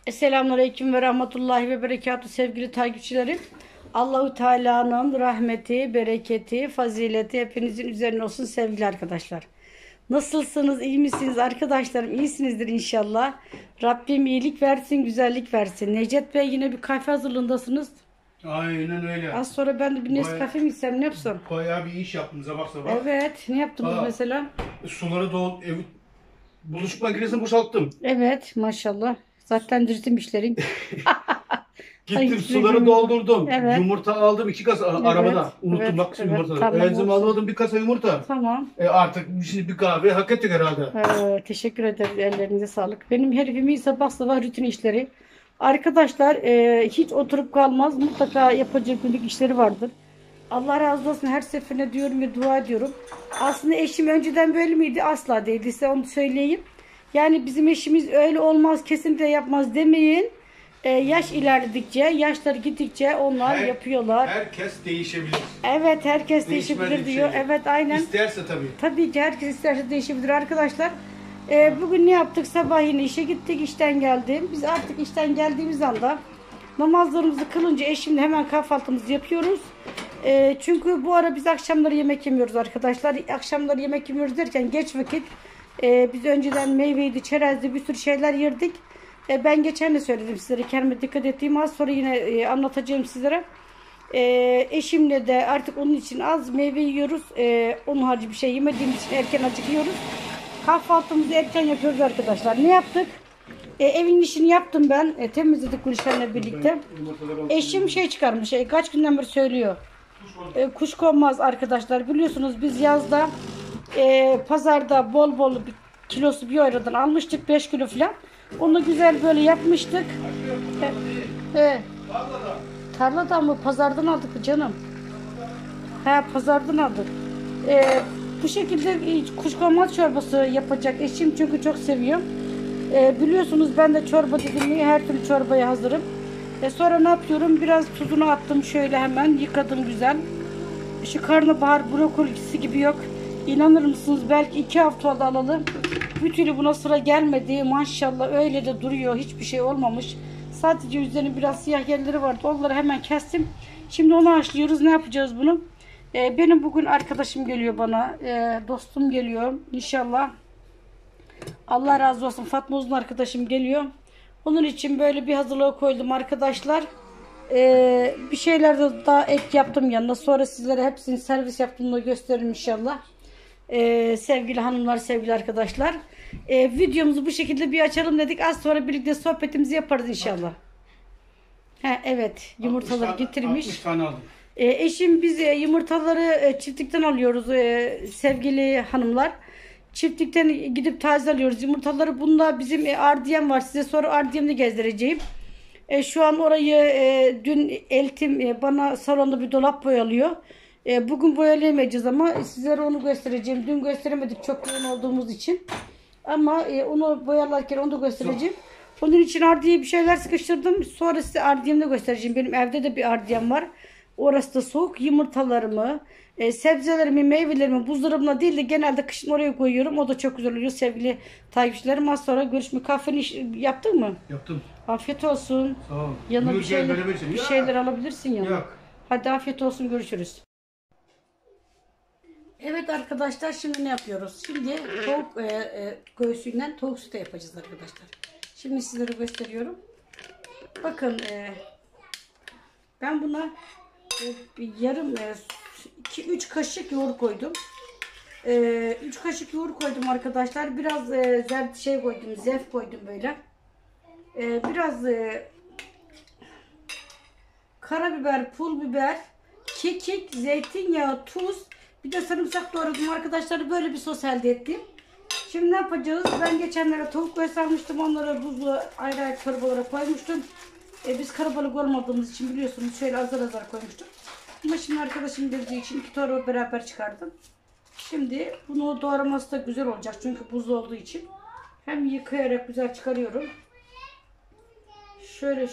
Selamünaleyküm ve rahmetullahi ve berekatü sevgili takipçilerim. Allahu Teala'nın rahmeti, bereketi, fazileti hepinizin üzerine olsun sevgili arkadaşlar. Nasılsınız? İyi misiniz arkadaşlarım? İyisinizdir inşallah. Rabbim iyilik versin, güzellik versin. Necdet Bey yine bir kahve hazırlığındasınız. Aynen öyle. Az sonra ben de bir Nescafe mi içsem ne yapsam? Bayağı bir iş yaptım sabah sabah. Evet. Ne yaptınız mesela? Suları bulaşık makinesini boşalttım. Evet maşallah. Zaten düzdüm işlerin. Gittim suları doldurdum. Evet. Yumurta aldım 2 kasa arabada. Unuttum evet, bak evet, yumurtaları. tamam, Enzim olsun. almadım bir kasa yumurta. Tamam. Artık şimdi bir kahve hak ettik herhalde. Teşekkür ederim. Ellerinize sağlık. Benim herifimin sabah sabah rutin işleri. Arkadaşlar hiç oturup kalmaz. Mutlaka yapacak günlük işleri vardır. Allah razı olsun, her seferinde diyorum ve dua ediyorum. Aslında eşim önceden böyle miydi? Asla değildi. Size onu söyleyeyim. Yani bizim eşimiz öyle olmaz, kesinlikle yapmaz demeyin. Yaş ilerledikçe, yaşları gittikçe onlar yapıyorlar. Herkes değişebilir. Evet, herkes Değişmez değişebilir bir diyor. şey. Evet, aynen. İsterse tabii. Tabii ki herkes isterse değişebilir arkadaşlar. Bugün ne yaptık? Sabah yine işe gittik, işten geldim. Biz artık işten geldiğimiz anda namazlarımızı kılınca eşimle hemen kahvaltımızı yapıyoruz. Çünkü bu ara biz akşamları yemek yemiyoruz arkadaşlar. Akşamları yemek yemiyoruz derken geç vakit. Biz önceden meyveydi, çerezdi, bir sürü şeyler yerdik. Ben geçen de söyledim sizlere, kendime dikkat ettiğim, az sonra yine anlatacağım sizlere. Eşimle de artık onun için az meyve yiyoruz. Onun harici bir şey yemediğimiz için erken acıkıyoruz. Kahvaltımızı erken yapıyoruz arkadaşlar. Ne yaptık? Evin işini yaptım ben. Temizledik Gülşen'le birlikte. Eşim şey çıkarmış. Kaç günden beri söylüyor. Kuşkonmaz arkadaşlar. Biliyorsunuz biz yazda pazarda bol bol bir kilosu bir eurodan almıştık. 5 kilo falan. Onu güzel böyle yapmıştık. Tarladan mı? Pazardan aldık canım. Pazardan aldık. Bu şekilde kuşkonmaz çorbası yapacak eşim, çünkü çok seviyor. Biliyorsunuz ben de çorba dediğimde her türlü çorbaya hazırım. Sonra ne yapıyorum? Biraz tuzunu attım, şöyle hemen yıkadım güzel. Şu karnabahar brokolisi gibi yok. İnanır mısınız? Belki 2 hafta oldu alalı. Bir türlü buna sıra gelmedi. Maşallah öyle de duruyor. Hiçbir şey olmamış. Sadece üzerine biraz siyah yerleri vardı. Onları hemen kestim. Şimdi onu haşlıyoruz. Ne yapacağız bunu? Benim bugün arkadaşım geliyor bana. Dostum geliyor. İnşallah. Allah razı olsun. Fatma Uzun arkadaşım geliyor. Onun için böyle bir hazırlığa koydum arkadaşlar. Bir şeyler de daha ek yaptım yanına. Sonra sizlere hepsini servis yaptığımda gösteririm inşallah. Sevgili hanımlar, sevgili arkadaşlar. Videomuzu bu şekilde bir açalım dedik. Az sonra birlikte sohbetimizi yaparız inşallah. Evet, yumurtaları getirmiş. 60 tane aldım. Eşim biz yumurtaları çiftlikten alıyoruz sevgili hanımlar. Çiftlikten gidip taze alıyoruz yumurtaları. Bunda bizim ardiyem var. Size sonra ardiyemini gezdireceğim. Şu an orayı dün eltim bana salonda bir dolap boyalıyor. Bugün boyayamayacağız ama sizlere onu göstereceğim. Dün gösteremedik çok yoğun olduğumuz için. Ama onu boyarlarken onu da göstereceğim. Onun için ardiye bir şeyler sıkıştırdım. Sonra size ardiyemi de göstereceğim. Benim evde de bir ardiyem var. Orası da soğuk. Yumurtalarımı, sebzelerimi, meyvelerimi buzdolabına değil de genelde kışın oraya koyuyorum. O da çok güzel oluyor sevgili takipçilerim. Az sonra görüşmek. Kahveni yaptın mı? Yaptım. Afiyet olsun. Sağ ol. Yanına Buyur, bir şeyler alabilirsin yanına. Yok. Hadi afiyet olsun, görüşürüz. Evet arkadaşlar, şimdi ne yapıyoruz? Şimdi tavuk göğsünden tavuk sütü yapacağız arkadaşlar. Şimdi sizlere gösteriyorum. Bakın ben buna yarım 2-3 kaşık yoğurt koydum. 3 kaşık yoğurt koydum arkadaşlar. Biraz şey koydum, zef koydum böyle. Biraz karabiber, pul biber, kekik, zeytinyağı, tuz, bir de sarımsak doğradım arkadaşlar. Böyle bir sos elde ettim. Şimdi ne yapacağız? Ben geçenlere tavuk göğsü almıştım. Onları buzlu ayrı ayrı torbalara koymuştum. Biz karabalık olmadığımız için biliyorsunuz şöyle azar azar koymuştum. Ama şimdi arkadaşım geldiği için 2 torba beraber çıkardım. Şimdi bunu doğraması da güzel olacak. Çünkü buzlu olduğu için. Hem yıkayarak güzel çıkarıyorum. Şöyle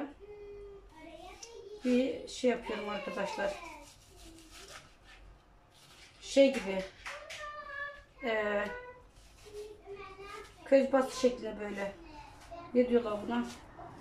bir şey yapıyorum arkadaşlar. Şey gibi. Közbastı şeklinde böyle. Ne diyorlar buna?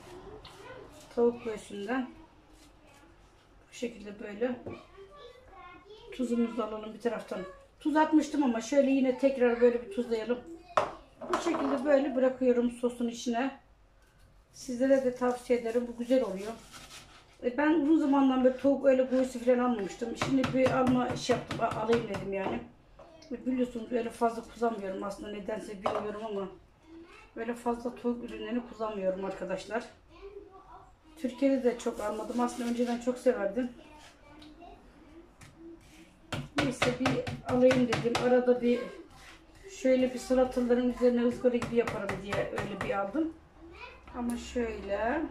tavuk göğsünden. Bu şekilde böyle. Tuzumuzu da alalım bir taraftan. Tuz atmıştım ama şöyle yine tekrar böyle bir tuzlayalım. Bu şekilde böyle bırakıyorum sosun içine. Sizlere de tavsiye ederim. Bu güzel oluyor. Ben uzun zamandan beri tavuk öyle göğsü falan almamıştım. Şimdi bir alma iş yaptım. Alayım dedim yani. Biliyorsunuz öyle fazla kullanmıyorum aslında. Nedense bilmiyorum ama böyle fazla tavuk ürünlerini kullanmıyorum arkadaşlar. Türkiye'de de çok almadım. Aslında önceden çok severdim. Neyse bir alayım dedim. Arada bir şöyle bir salataların üzerine ızgara gibi yaparım diye öyle bir aldım. Ama şöyle.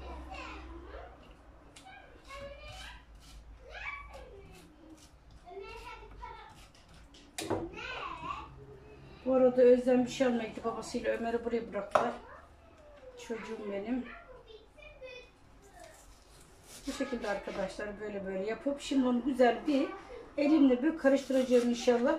Bu arada Özlem bir şey almaya gitti. Babasıyla Ömer'i buraya bıraktılar. Çocuğum benim. Bu şekilde arkadaşlar böyle böyle yapıp şimdi onu güzel bir elimle bir karıştıracağım inşallah.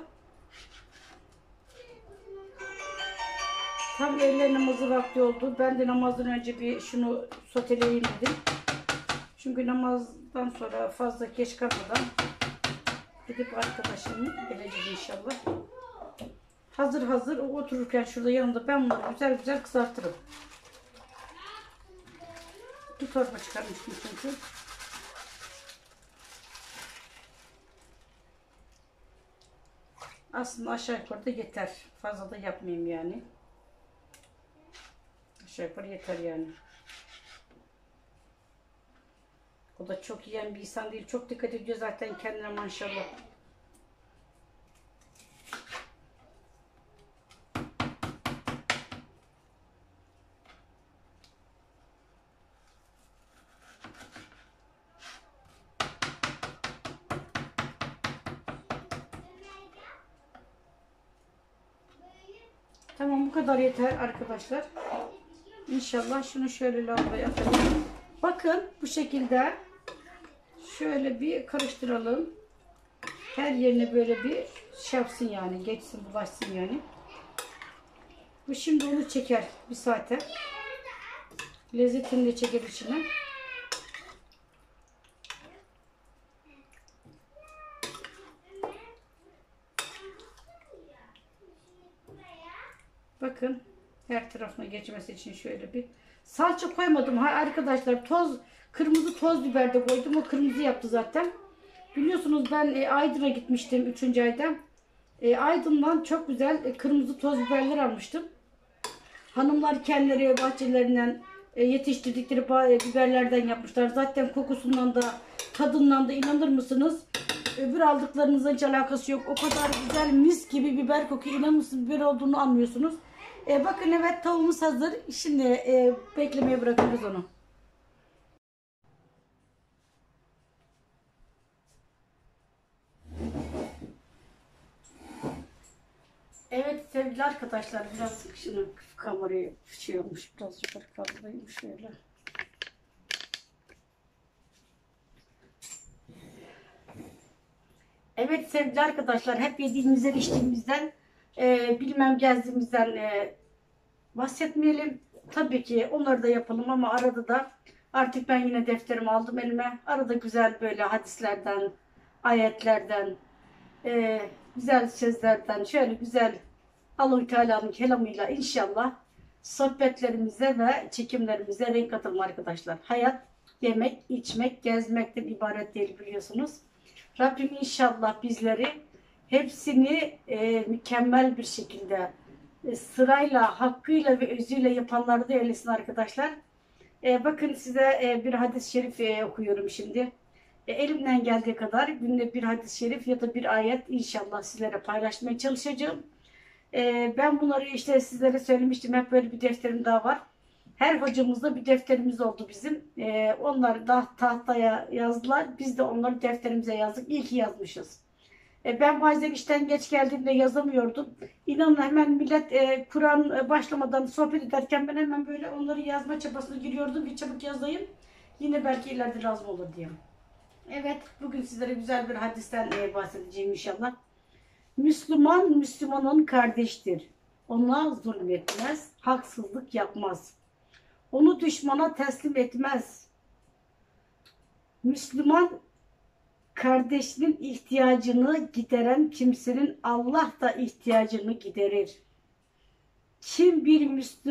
Tam öğle namazı vakti oldu. Ben de namazdan önce bir şunu soteleyeyim dedim. Çünkü namazdan sonra fazla geç kalmadan gidip arkadaşımın geleceğiz inşallah. Hazır hazır o otururken şurada yanında ben bunları güzel güzel kızartırım. Bir torba çıkarmıştım çünkü. Aslında aşağı yukarı da yeter. Fazla da yapmayayım yani. Aşağı yukarı yeter yani. O da çok yiyen bir insan değil. Çok dikkat ediyor zaten kendine maşallah. Tamam bu kadar yeter arkadaşlar. İnşallah şunu şöyle lavaboya atalım. Bakın bu şekilde şöyle bir karıştıralım. Her yerine böyle bir şey yapsın yani. Geçsin bulaşsın yani. Bu şimdi onu çeker bir saate. Lezzetini de çeker içine. Bakın her tarafına geçmesi için şöyle bir salça koymadım. Ha arkadaşlar kırmızı toz biber de koydum. O kırmızı yaptı zaten. Biliyorsunuz ben Aydın'a gitmiştim 3. ayda. Aydın'dan çok güzel kırmızı toz biberler almıştım. Hanımlar kendileri bahçelerinden yetiştirdikleri biberlerden yapmışlar. Zaten kokusundan da tadından da inanır mısınız? Öbür aldıklarınızla hiç alakası yok. O kadar güzel mis gibi biber kokuyor. İnanır mısınız biber olduğunu anlıyorsunuz. Bakın evet tavuğumuz hazır. Şimdi beklemeye bırakıyoruz onu. Evet sevgili arkadaşlar biraz şunu kamerayı fışıyormuş. Biraz yukarı kaldırayım şöyle. Evet sevgili arkadaşlar hep yediğimizden içtiğimizden bilmem gezdiğimizden bahsetmeyelim. Tabii ki onları da yapalım ama arada da artık ben yine defterimi aldım elime. Arada güzel böyle hadislerden, ayetlerden, güzel sözlerden şöyle güzel Allah-u Teala'nın kelamıyla inşallah sohbetlerimize ve çekimlerimize renk katalım arkadaşlar. Hayat yemek, içmek, gezmekten ibaret değil biliyorsunuz. Rabbim inşallah bizleri hepsini mükemmel bir şekilde sırayla, hakkıyla ve özüyle yapanları da eylesin arkadaşlar. Bakın size bir hadis-i şerif okuyorum şimdi. Elimden geldiği kadar günde bir hadis-i şerif ya da bir ayet inşallah sizlere paylaşmaya çalışacağım. Ben bunları işte sizlere söylemiştim. Hep böyle bir defterim daha var. Her hocamızda bir defterimiz oldu bizim. Onlar da tahtaya yazdılar. Biz de onları defterimize yazdık. İyi ki yazmışız. Ben bazen işten geç geldiğimde yazamıyordum. İnanın hemen millet Kur'an başlamadan sohbet ederken ben hemen böyle onları yazma çabasına giriyordum ki çabuk yazayım. Yine belki ileride lazım olur diye. Evet bugün sizlere güzel bir hadisten bahsedeceğim inşallah. Müslüman Müslümanın kardeştir. Ona zulmetmez, haksızlık yapmaz. Onu düşmana teslim etmez. Müslüman kardeşinin ihtiyacını gideren kimsenin Allah da ihtiyacını giderir. Kim bir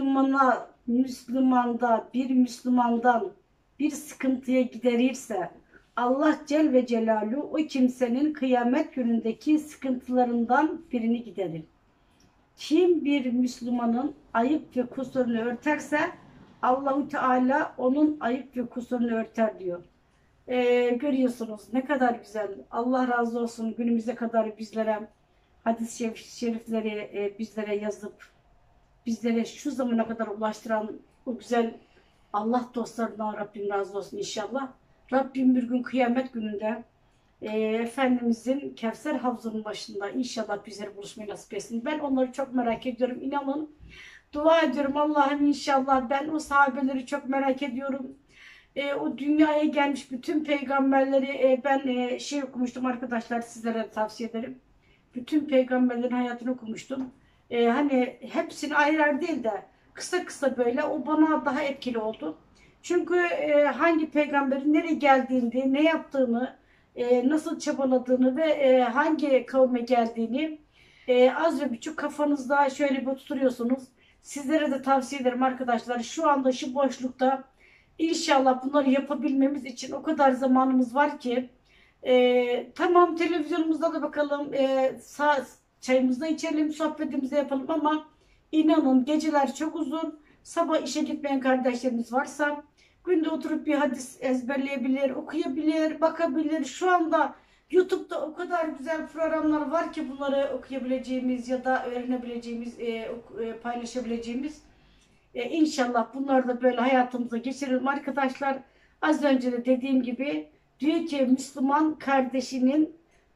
Müslümandan bir sıkıntıya giderirse Allah Celle Celaluhu o kimsenin kıyamet günündeki sıkıntılarından birini giderir. Kim bir Müslümanın ayıp ve kusurunu örterse Allahu Teala onun ayıp ve kusurunu örter diyor. Görüyorsunuz ne kadar güzel. Allah razı olsun günümüze kadar bizlere hadis-i şerifleri bizlere yazıp bizlere şu zamana kadar ulaştıran o güzel Allah dostlarından Rabbim razı olsun inşallah. Rabbim bir gün kıyamet gününde Efendimizin Kevser Havzı'nın başında inşallah bizlere buluşmayı nasip etsin. Ben onları çok merak ediyorum. İnanın dua ediyorum Allah'ım inşallah. Ben o sahabeleri çok merak ediyorum. O dünyaya gelmiş bütün peygamberleri ben okumuştum arkadaşlar, sizlere tavsiye ederim. Bütün peygamberlerin hayatını okumuştum. Hani hepsini ayrı ayrı değil de kısa kısa böyle o bana daha etkili oldu. Çünkü hangi peygamberin nereye geldiğini, ne yaptığını, nasıl çabaladığını ve hangi kavme geldiğini az ve buçuk kafanızda şöyle bir oturuyorsunuz. Sizlere de tavsiye ederim arkadaşlar. Şu anda şu boşlukta İnşallah bunları yapabilmemiz için o kadar zamanımız var ki tamam televizyonumuzda da bakalım, çayımızda içelim, sohbetimizi yapalım ama inanın geceler çok uzun. Sabah işe gitmeyen kardeşlerimiz varsa günde oturup bir hadis ezberleyebilir, okuyabilir, bakabilir. Şu anda YouTube'da o kadar güzel programlar var ki bunları okuyabileceğimiz ya da öğrenebileceğimiz, paylaşabileceğimiz. İnşallah bunları da böyle hayatımıza geçirelim arkadaşlar. Az önce de dediğim gibi diyor ki Müslüman kardeşine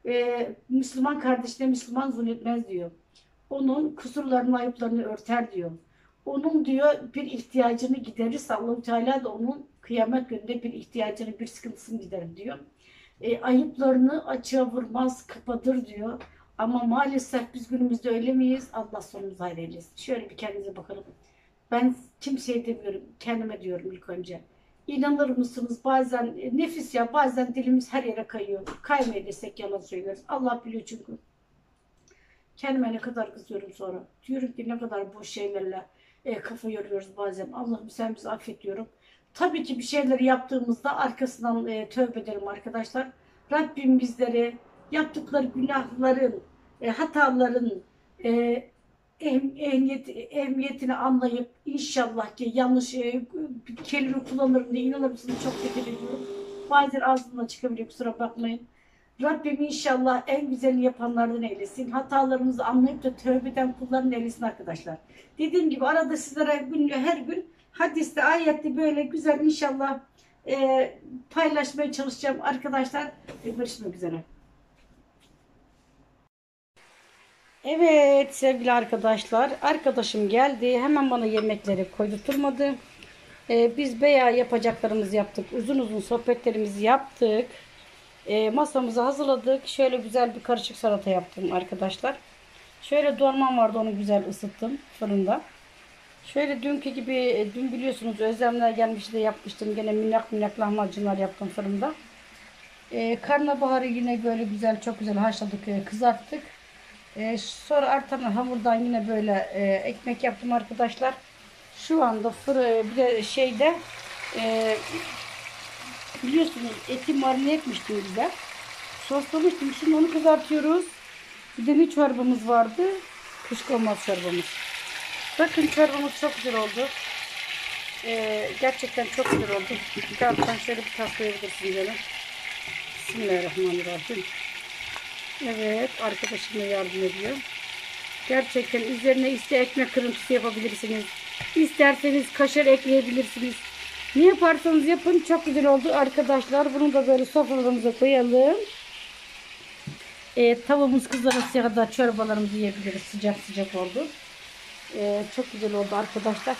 Müslüman zulmetmez diyor. Onun kusurlarını, ayıplarını örter diyor. Onun diyor bir ihtiyacını giderirse Allah-u Teala da onun kıyamet gününde bir ihtiyacını, bir sıkıntısını giderir diyor. Ayıplarını açığa vurmaz, kapatır diyor. Ama maalesef biz günümüzde öyle miyiz? Allah sonumuzu hayır eylesin. Şöyle bir kendimize bakalım. Ben kimseye demiyorum, kendime diyorum ilk önce. İnanır mısınız bazen nefis ya, bazen dilimiz her yere kayıyor. Kaymaya desek yalan söylüyoruz. Allah biliyor çünkü. Kendime ne kadar kızıyorum sonra. Diyorum ki ne kadar boş şeylerle kafa yoruyoruz bazen. Allah'ım sen bizi affet diyorum. Tabii ki bir şeyleri yaptığımızda arkasından tövbe ederim arkadaşlar. Rabbim bizleri yaptıkları günahların, hataların, emniyetini anlayıp inşallah ki yanlış bir kelime kullanırım diye inanır mısınız çok dikkat ediyorum. Bazen ağzımdan çıkabiliyor, kusura bakmayın. Rabbim inşallah en güzelini yapanlardan eylesin. Hatalarımızı anlayıp da tövbe eden kulların eylesin arkadaşlar. Dediğim gibi arada sizlere her gün hadiste, ayette böyle güzel inşallah paylaşmaya çalışacağım arkadaşlar. Görüşmek üzere. Evet sevgili arkadaşlar, arkadaşım geldi, hemen bana yemekleri koydurtmadı. Biz bayağı yapacaklarımızı yaptık, uzun uzun sohbetlerimizi yaptık. Masamızı hazırladık, şöyle güzel bir karışık salata yaptım arkadaşlar. Şöyle dolmam vardı, onu güzel ısıttım fırında. Şöyle dünkü gibi, dün biliyorsunuz Özlemler gelmişti, yapmıştım, gene minnak lahmacunlar yaptım fırında. Karnabaharı yine böyle güzel, çok güzel haşladık, kızarttık. Sonra artan hamurdan yine böyle ekmek yaptım arkadaşlar. Şu anda bir de biliyorsunuz eti marine etmiştim güzel. Soslamıştım. Şimdi onu kızartıyoruz. Bir de ne çorbamız vardı? Kuşkonmaz çorbamız. Bakın çorbamız çok güzel oldu. Gerçekten çok güzel oldu. Bir taraftan şöyle bir taslayabilirsin canım. Bismillahirrahmanirrahim. Evet, arkadaşım da yardım ediyor. Gerçekten üzerine ister ekmek kırıntısı yapabilirsiniz. İsterseniz kaşar ekleyebilirsiniz. Ne yaparsanız yapın, çok güzel oldu arkadaşlar. Bunu da böyle sofralarımıza koyalım. Tavuğumuz kızarasıya kadar çorbalarımızı yiyebiliriz. Sıcak sıcak oldu. Çok güzel oldu arkadaşlar.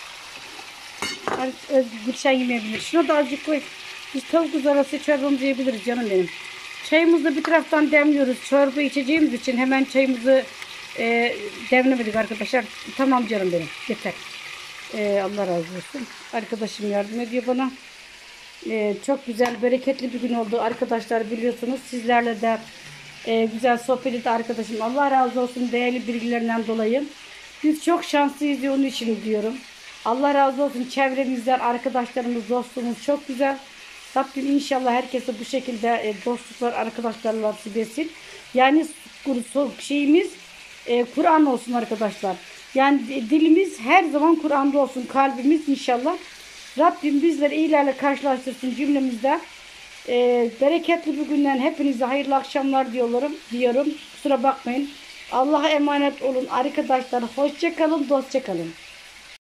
Gülşen yemeyebilir. Şuna da azıcık koy. Biz tavuk kızarası çorbamızı yiyebiliriz canım benim. Çayımızı da bir taraftan demliyoruz. Çorba içeceğimiz için hemen çayımızı demlemedik arkadaşlar. Tamam canım benim. Yeter. Allah razı olsun. Arkadaşım yardım ediyor bana. Çok güzel, bereketli bir gün oldu arkadaşlar, biliyorsunuz. Sizlerle de güzel sohbet etti arkadaşım. Allah razı olsun değerli bilgilerinden dolayı. Biz çok şanslıyız onun için diyorum. Allah razı olsun, çevremizden arkadaşlarımız, dostluğumuz çok güzel. Rabbim inşallah herkese bu şekilde dostluklar, arkadaşlarla nasip etsin. Yani şeyimiz Kur'an olsun arkadaşlar. Yani dilimiz her zaman Kur'an'da olsun, kalbimiz inşallah. Rabbim bizleri iyilerle karşılaştırsın cümlemizde. Bereketli bir günden hepinize hayırlı akşamlar diyorum. Kusura bakmayın. Allah'a emanet olun arkadaşlar. Hoşça kalın, dostça kalın.